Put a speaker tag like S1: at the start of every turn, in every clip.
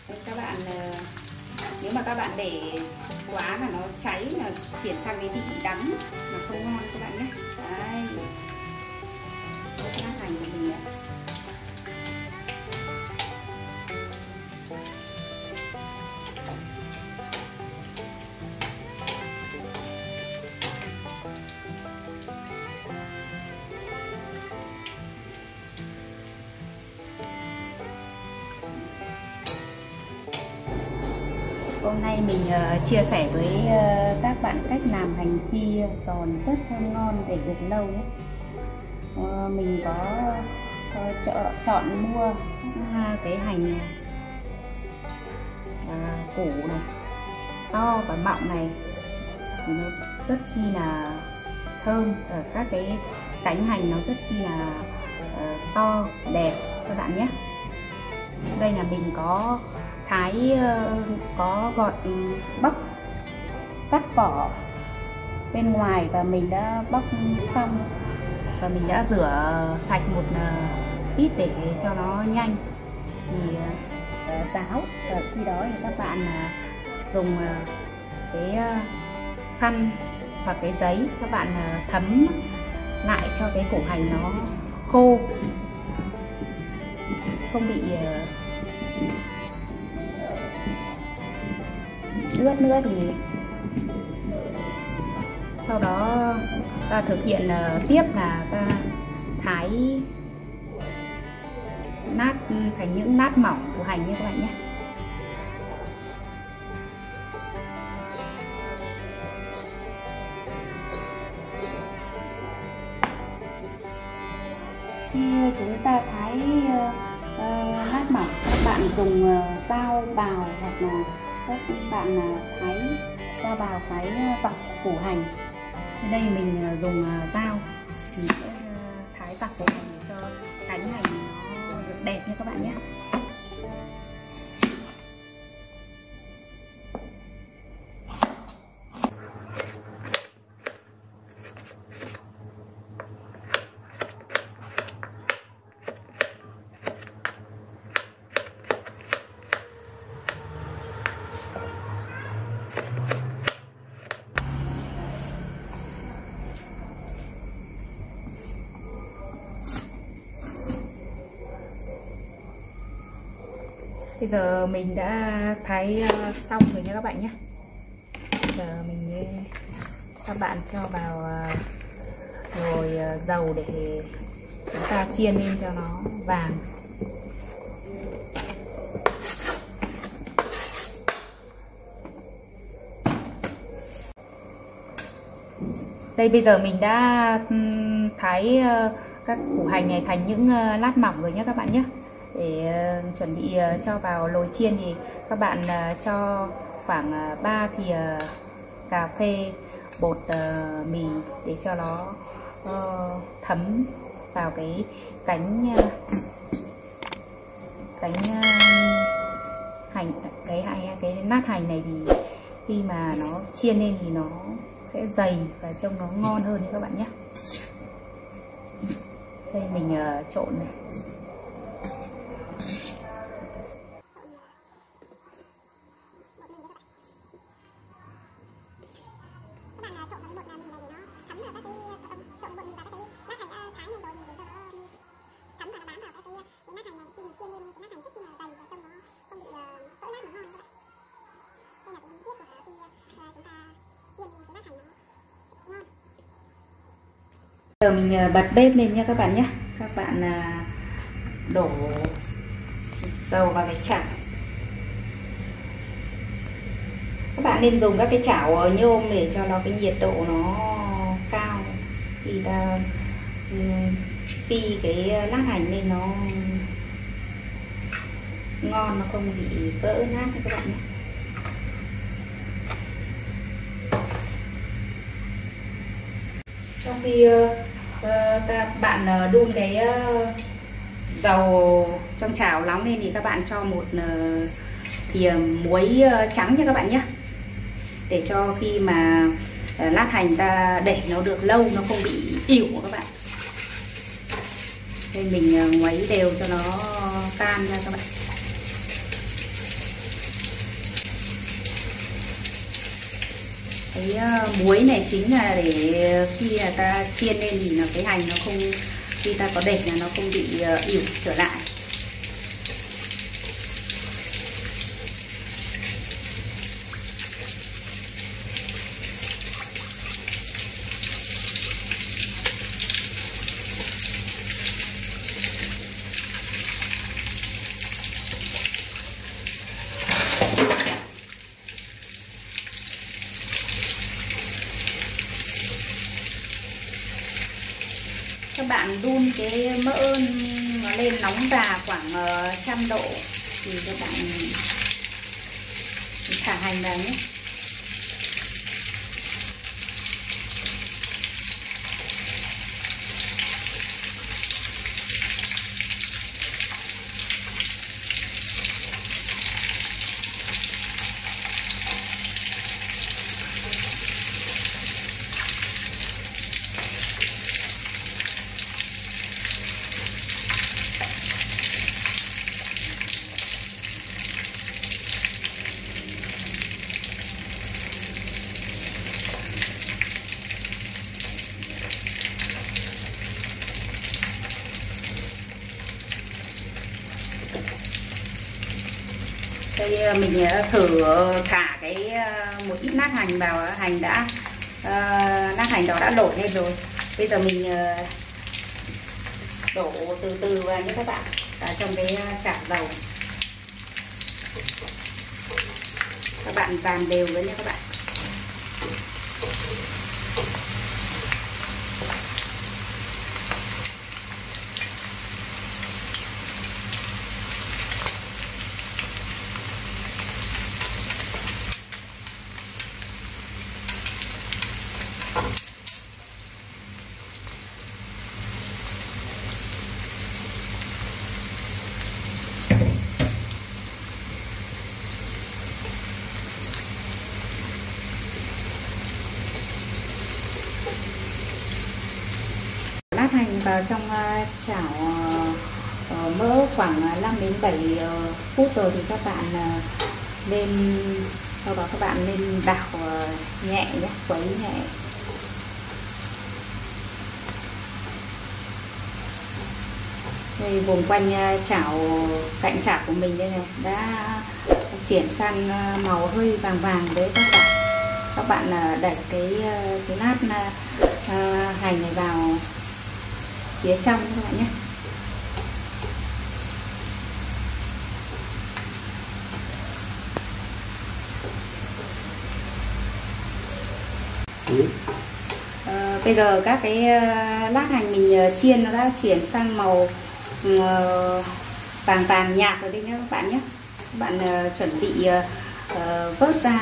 S1: Nên các bạn nếu mà các bạn để quá là nó cháy, là chuyển sang cái vị đắng mà không ngon các bạn nhé. Đấy, lát hành của mình ạ. Hôm nay mình chia sẻ với các bạn cách làm hành phi giòn rất thơm ngon để được lâu nhé. Mình có chọn mua cái hành củ này to và mọng này thì nó rất chi là thơm. Các cái cánh hành nó rất chi là to đẹp các bạn nhé. Đây là mình có thái, có gọt bóc cắt vỏ bên ngoài và mình đã bóc xong và mình đã rửa sạch một ít để cho nó nhanh. Thì ráo, và khi đó thì các bạn dùng cái khăn hoặc cái giấy, các bạn thấm lại cho cái củ hành nó khô, không bị ướt nữa. Thì sau đó ta thực hiện tiếp là ta thái nát thành những nát mỏng của hành như các bạn nhé. Khi chúng ta thái nát mỏng, các bạn dùng dao bào hoặc là các bạn thái dao bào thái dọc củ hành. Ở đây mình dùng dao, mình sẽ thái dọc củ hành để cho cánh hành nó được đẹp như các bạn nhé. Bây giờ mình đã thái xong rồi nha các bạn nhé. Bây giờ các bạn cho vào nồi dầu để chúng ta chiên lên cho nó vàng. Đây bây giờ mình đã thái các củ hành này thành những lát mỏng rồi nhé các bạn nhé. Để chuẩn bị cho vào nồi chiên thì các bạn cho khoảng 3 thìa cà phê bột mì để cho nó thấm vào cái cánh hành, cái nát hành này. Thì khi mà nó chiên lên thì nó sẽ dày và trông nó ngon hơn các bạn nhé. Đây mình trộn này. Giờ mình bật bếp lên nha các bạn nhé. Các bạn đổ dầu vào cái chảo. Các bạn nên dùng các cái chảo nhôm để cho nó cái nhiệt độ nó cao. Thì ta phi cái lát hành lên nó ngon, nó không bị vỡ nát các bạn nhé. Trong khi các bạn đun cái dầu trong chảo nóng lên thì các bạn cho một thìa muối trắng cho các bạn nhé, để cho khi mà lát hành ta để nó được lâu, nó không bị ỉu các bạn. Đây mình ngoáy đều cho nó tan ra các bạn. Cái muối này chính là để khi là ta chiên lên thì là cái hành nó không, khi ta có đệt là nó không bị ỉu trở lại. Các bạn đun cái mỡ nó lên nóng già khoảng 100 độ thì các bạn thả hành vào nhé. Đây mình thử thả cái một ít nát hành vào, hành đã nát hành đó đã nổi lên rồi. Bây giờ mình đổ từ từ vào nhé các bạn, vào trong cái chảo dầu. Các bạn dàn đều lên nhé các bạn. Lát hành vào trong chảo mỡ khoảng 5 đến 7 phút rồi thì các bạn nên, sau đó các bạn nên đảo nhẹ nhé, quấy nhẹ. Đây vùng quanh chảo, cạnh chảo của mình đây này đã chuyển sang màu hơi vàng vàng đấy các bạn. Các bạn đẩy cái lát hành này vào phía trong các bạn nhé. Bây giờ các cái lát hành mình chiên nó đã chuyển sang màu vàng vàng nhạt rồi đây nhé các bạn nhé. Các bạn chuẩn bị vớt ra.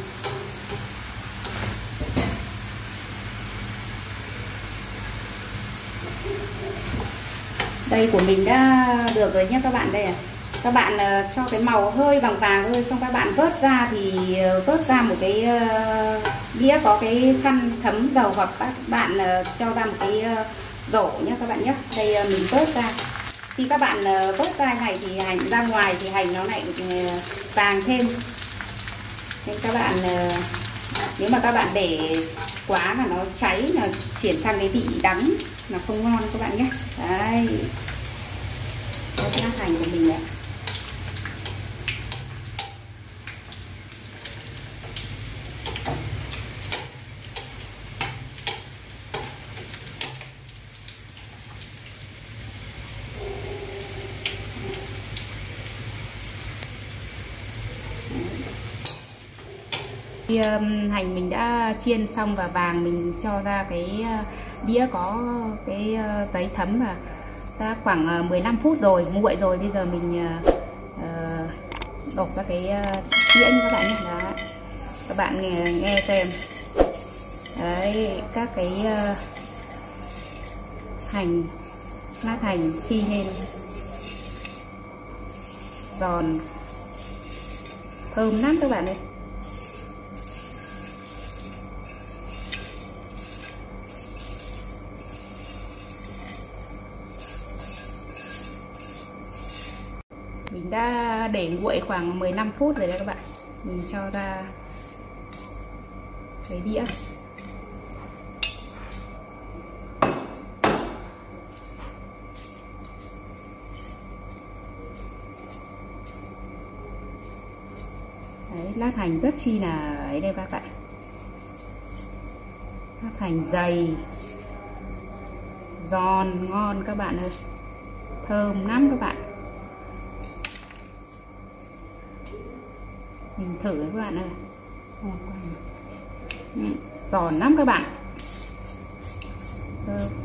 S1: Đây của mình đã được rồi nhé các bạn. Đây các bạn cho cái màu hơi vàng vàng thôi, xong các bạn vớt ra thì vớt ra một cái đĩa có cái khăn thấm dầu, hoặc các bạn cho ra một cái rổ nhé các bạn nhé. Đây mình vớt ra. Khi các bạn vớt ra này thì hành ra ngoài thì hành nó lại vàng thêm. Nên các bạn nếu mà các bạn để quá là nó cháy, là chuyển sang cái vị đắng là không ngon các bạn nhé. Đấy, cái lát hành của mình ạ. Khi hành mình đã chiên xong và vàng, mình cho ra cái đĩa có cái giấy thấm và đã khoảng 15 phút rồi, nguội rồi. Bây giờ mình đổ ra cái đĩa như các bạn nhé. Đó. Các bạn nghe xem. Đấy, các cái hành, lát hành phi lên giòn thơm lắm các bạn ơi. Mình đã để nguội khoảng 15 phút rồi đấy các bạn. Mình cho ra cái đĩa. Đấy, lát hành rất chi là ấy đây các bạn. Lát hành dày, giòn, ngon các bạn ơi. Thơm lắm các bạn. Mình thử các bạn ơi. Giòn lắm các bạn.